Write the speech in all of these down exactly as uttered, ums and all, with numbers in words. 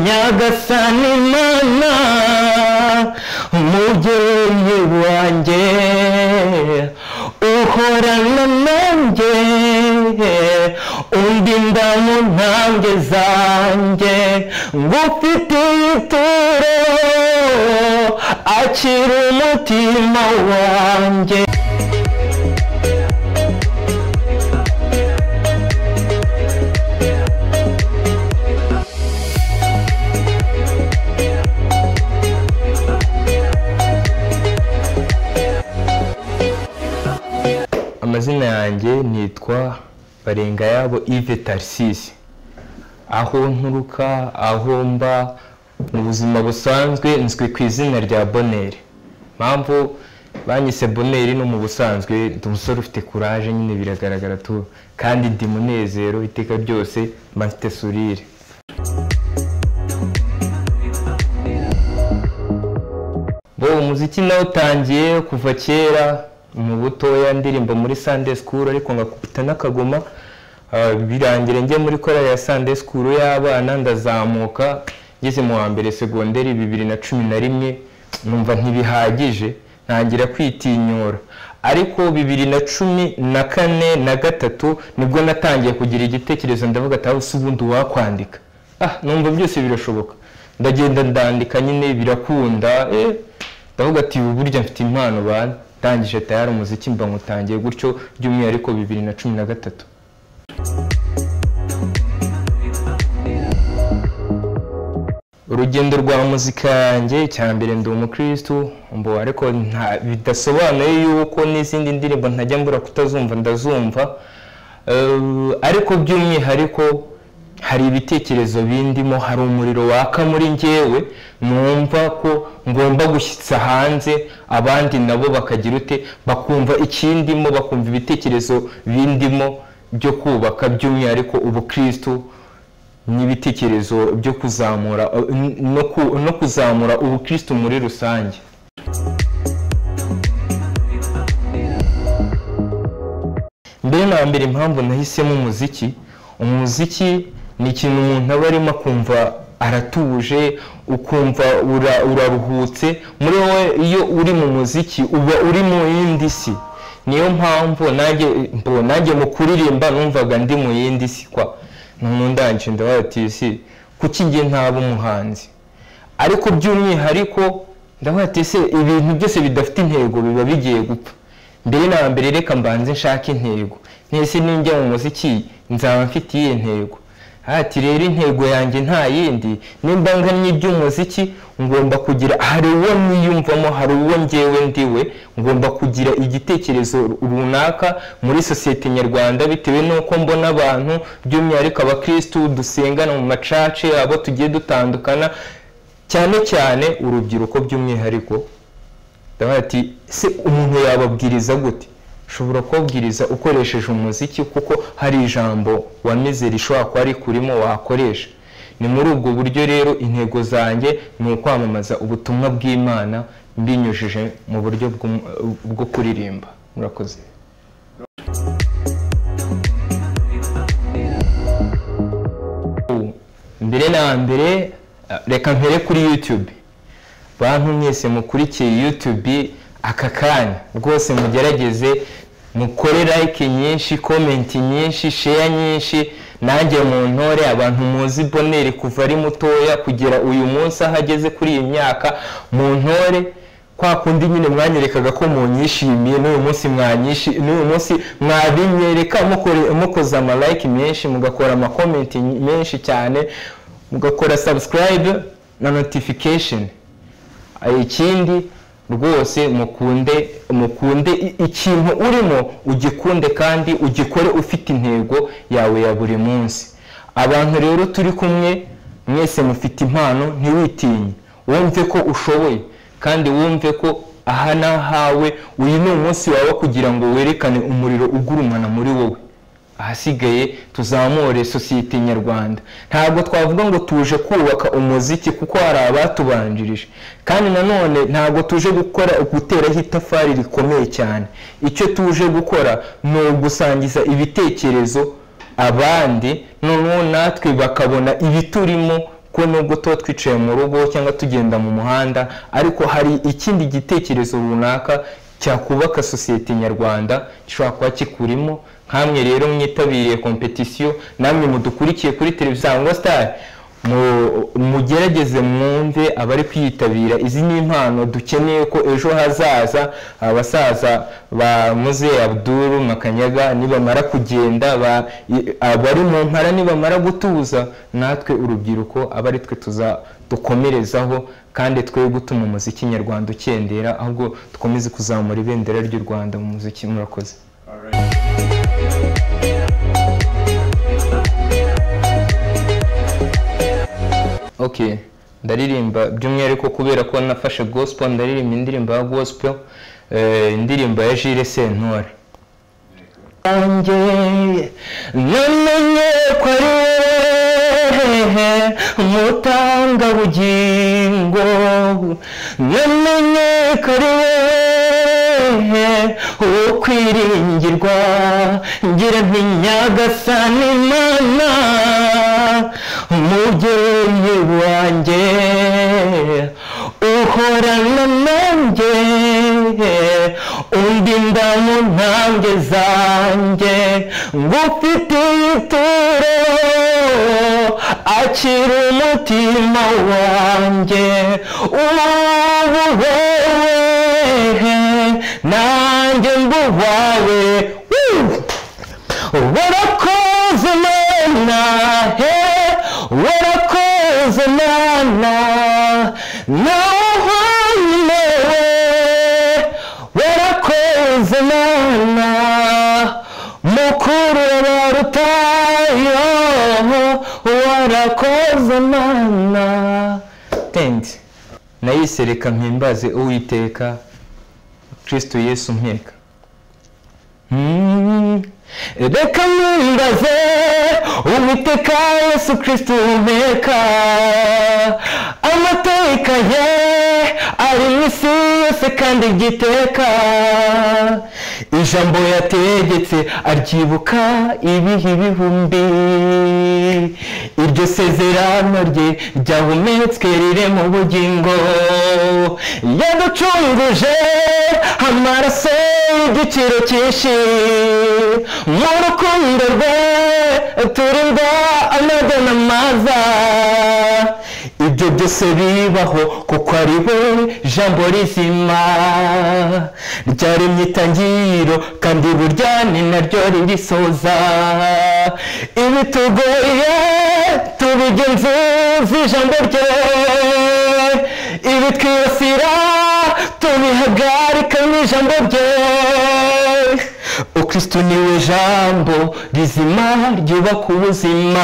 nyagasani mana umubyeyi wanjye uhorana nanjye undinda mu ntambwe zanjye ngufitiye ituro akira umutima wanjye. Amazina yanjye nitwa Barengayabo Yves Tarsisi. Aho nturuka, aho mba mu buzima busanzwe nzwi ku izina rya Bonheur. Mpamvu banyise Bonheur no mu busanzwe ndi umusore ufite courage nyine biragaragara tu, kandi ndi munezero iteka ryose mfite sourire. Bo umuziki nawo utangiye kuva kera mu butoya ndirimba muri Sunday School, ariko ngakubita n'akagoma birangira njye muri korali ya Sunday School y'abana ndazamuka ngeze mu wa mbere segonderi bibiri na cumi na rimwe numva ntibihagije ntangira kwitinyura, ariko bibiri na cumi na kane na gatatu nibwo natangiye kugira igitekerezo ndavuga ati aho ubundi wakwandika, ah numva byose birashoboka, ndagenda ndandika nyine birakunda, eh ndavuga ati burya mfite impano bana, tangije tayari umuziki mba mutangiye gutyo by'umwihariko bibiri na cumi na gatatu. Urugendo rwa muzika yanjye cyambere ndi umukristo mbo, ariko bidasobanuye yuko n'izindi ndirimbo ntajya mbura kutazumva ndazumva, uh, ariko by'umwihariko hari ibitekerezo bindimo, hari umuriro waka muri njyewe numva ko ngomba gushyitsa hanze abandi nabo bakagira ute bakumva ikindimo, bakumva ibitekerezo bindimo byo kubaka by'umwihariko ubukristo n'ibitekerezo byo kuzamura no, ku, no kuzamura ubukristo muri rusange. Mbere na mbere impamvu nahisemo umuziki, umuziki ni ikintu umuntu aba arimo akumva aratuje, ukumva uraruhutse muri wowe. Iyo uri mu muziki uba uri mu yindi si, niyo mpamvu nanjye mbo nanjye mu kuririmba numvaga ndi mu yindi si kwa none ndanje ndabati si kuki ngiye ntaba umuhanzi, ariko by'umwihariko ndabati se ibintu byose bidafite intego biba bigiye gupfa. Mbere na mbere reka mbanze nshaka intego, nese ninjya mu muziki nzaba mfitiye intego. Ati rero intego yanjye nta yindi, nimba nganye iby'umuziki ngomba kugira hari uwo niyumvamo, hari uwo njyewe ndiwe, ngomba kugira igitekerezo runaka muri societe nyarwanda bitewe nuko mbona abantu by'umwihariko abakristo dusengana mu macace abo tugiye dutandukana, cyane cyane urubyiruko by'umwihariko. Ndabati se umuntu yababwiriza gute? Ushobora kubwiriza ukoresheje umuziki kuko hari ijambo wameze rishobora kuba ari kurimo wakoresha. Ni muri ubwo buryo rero intego zanjye ni ukwamamaza ubutumwa bw'Imana mbinyujije mu buryo bwo kuririmba. Murakoze. Mbere na mbere reka mpere kuri YouTube. Bantu mwese mukurikiye YouTube aka kanya rwose mugerageze mukore like nyinshi, comment nyinshi, share nyinshi, nanjye mu ntore abantu muzi Bonheur kuva ari mutoya kugera uyu munsi ahageze kuri iyi myaka mu ntore, kwa kundi nyine mwanyerekaga ko munyishimiye n'uyu munsi mwanyishi n'uyu munsi mwabinyereka mukore mukoza ama like menshi, mugakora ama comment menshi cyane, mugakora subscribe na notification. Ikindi rwose mukunde mukunde ikintu urimo ugikunde kandi ugikore ufite intego yawe ya buri munsi. Abantu rero turi kumwe mwese mufite impano, ntiwitinye, wumve ko ushoboye kandi wumve ko aha nahawe uyu ni umunsi wawe kugira ngo werekane umuriro ugurumana muri wowe. Ahasigaye tuzamure societe nyarwanda. Ntabwo twavuga ngo tuje kubaka umuziki kuko hari abatubanjirije, kandi nanone ntabwo tuje gukora gutera hitafari rikomeye cyane. Icyo tuje gukora no gusangiza ibitekerezo abandi, none natwe bakabona ibiturimo kuko nubwo tuba twicaye mu rugo cyangwa tugenda mu muhanda, ariko hari ikindi gitekerezo runaka cyakubaka sosiyete nyarwanda gishobora kuba kikurimo. Nkamwe rero mwitabiriye competition, namwe mudukurikiye kuri televiziyo cyangwa Star, mugerageze mwumve abari kwitabira. Izi ni impano dukeneye ko ejo hazaza abasaza ba Muzehe Abdul Makanyaga nibamara kugenda, abari mu mpara nibamara gutuza, natwe urubyiruko abari twe tuza dukomerezaho, kandi twe gutuma umuziki nyarwanda ukendera, ahubwo dukomeze kuzamura ibendera ry'u Rwanda mu muziki. Murakoze. Okay, ndaririmba by'umwihariko kubera ko nafashe gospel, ndaririmba indirimbo ya gospel, eh, indirimbo ya Jules Sentore. Ange namenye ko ari mutanga bugingo, namenye ko ari ukwiringirwa, ngira nti Nyagasani Imana umubyeyi wanjye uhorana nanjye, undinda mu ntambwe zanjye, ngufitiye ituro akira umutima wanjye, ubu wowe nanjye mbuwawe. Warakoze Mana, warakoze Mana, nawe warakoze Mana, mukuru warutayo, warakoze Mana. Thanks. Nayise reka mpimbaze Uwiteka Kristo Yesu mpeka. Hmm. Reka mpimbaze Uwiteka Yesu Kristo mpeka, amateka ye ari mu isi yose kandi igiteka, ijambo yategetse aryibuka ibihe ibihumbi, iryo sezerano rye ryahumetswe rire mu bugingo, yaducunguje amaraso y'igiciro cyinshi, mu rukundo rwe turinda amagana maza, ibyo byose bibaho kuko ari we jambo rizima ryaremye itangiriro, kandi burya ni naryo ririsoza. Ibitugoye tubigenzuza ijambo rye, ibitwibasira tubihagarika mu ijambo rye. Ukristo niwe jambo rizima ryubaka ubuzima,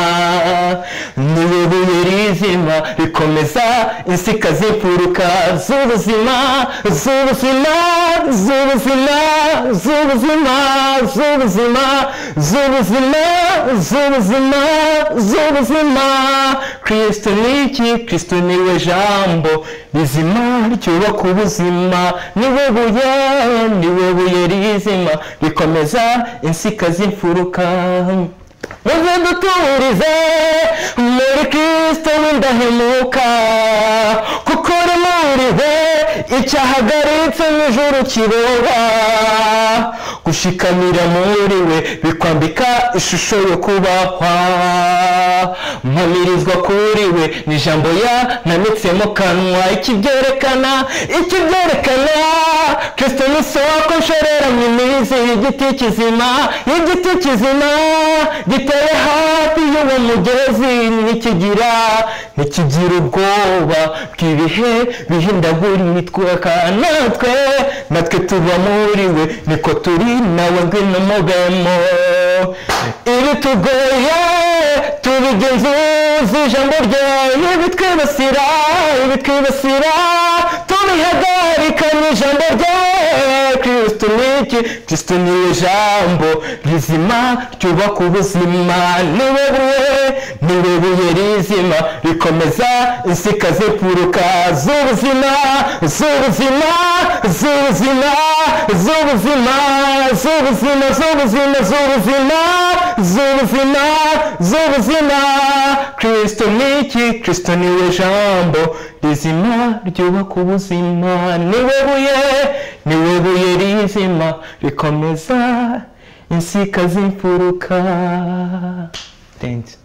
niwe buye rizima rikomeza insika z'imfuruka z'ubuzima, z'ubuzima, z'ubuzima, z'ubuzima, z'ubuzima, z'ubuzima, z'ubuzima, z'ubuzima. Kristo ni iki? Kristo niwe jambo rizima ryubaka ubuzima, niwe buye, niwe buye rizima rikomeza insika z'imfuruka. Muze duturize muri Kristo w'indahemuka, kuko uri muri we icyahagaritse n'ijuru kiroba, gushikamira muri we bikwambika ishusho yo kubahwa, mpamirizwa kuri we n'ijambo yananitse mu kanwa. Ikibyerekana, ikibyerekana Kristo ni soko nshorera mu mizi y'igiti kizima, y'igiti kizima giteye hafi y'uwo mugezi, ntikigira ntikigira ubwoba bw'ibihe bihindagurika, natwe natwe tuba muri we, niko turi nawe ngwino mubemo. Ibitugoye tubigenzuza ijambo rye, ibitwibasira ibitwibasira tubihagarika mu ijambo rye. Kristo ni iki? Kristo niwe jambo rizima ryubaka ubuzima, niwe buye, niwe buye rizima rikomeza insika z'imfuruka z'ubuzima, z'ubuzima, z'ubuzima, z'ubuzima z'ubuzima z'ubuzima z'ubuzima z'ubuzima z'ubuzima Kristo niki Kristo niwe jambo rizima ryubaka ubuzima niwe buye niwe buye rizima rikomeza insika z'imfuruka. Thanks.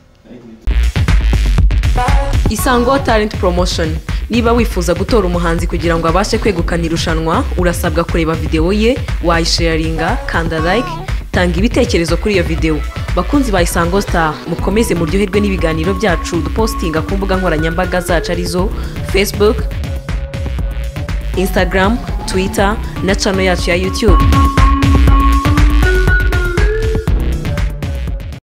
Isango Talent Promotion. Niba wifuza gutora umuhanzi kugira ngo abashe kwegukana irushanwa, urasabwa kureba video ye, wayisharinga, kanda like, tanga ibitekerezo kuri iyo video. Bakunzi ba Isango Star, mukomeze muryoherwe n'ibiganiro byacu dupostinga ku mbuga nkoranyambaga zacu arizo Facebook, Instagram, Twitter na channel yacu ya YouTube.